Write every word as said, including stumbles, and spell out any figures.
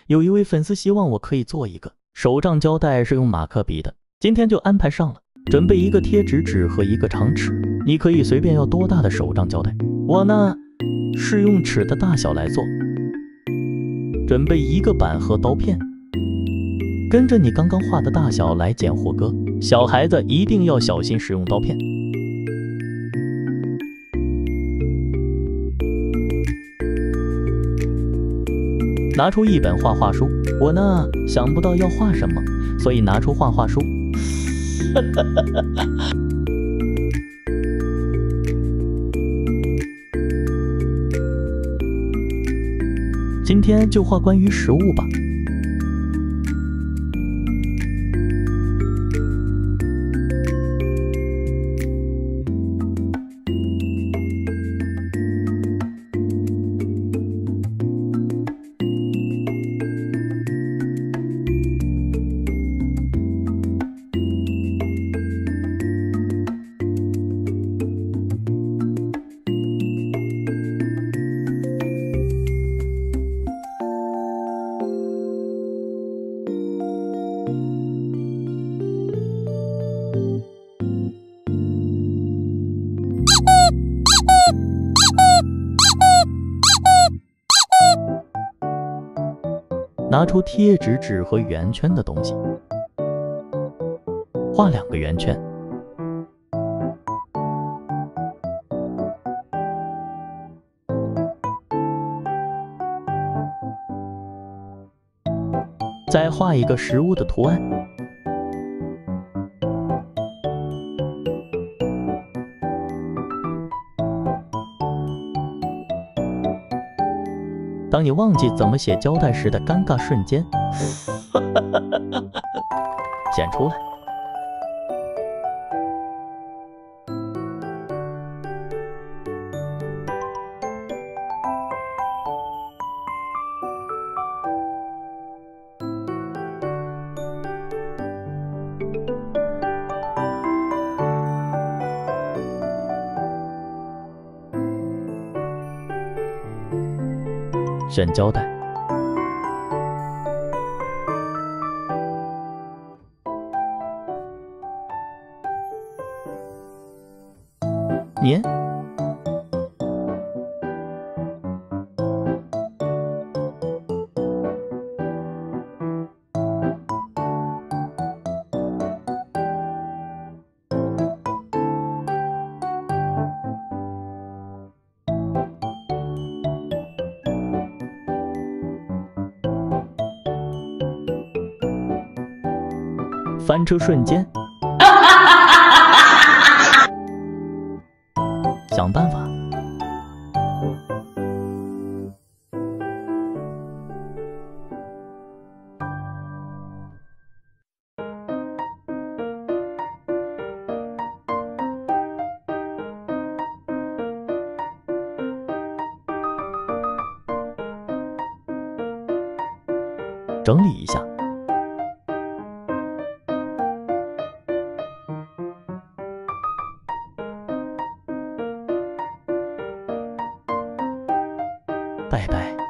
有一位粉丝希望我可以做一个手账胶带，是用马克笔的，今天就安排上了。准备一个贴纸纸和一个长尺，你可以随便要多大的手账胶带，我呢是用尺的大小来做。准备一个板和刀片，跟着你刚刚画的大小来剪或割，小孩子一定要小心使用刀片。拿出一本画画书，我呢想不到要画什么，所以拿出画画书。今天就画关于食物吧。拿出贴纸纸和圆圈的东西，画两个圆圈。再画一个食物的图案。当你忘记怎么写胶带时的尴尬瞬间，显出来。选胶带，粘，翻车瞬间，想办法。整理一下。拜拜。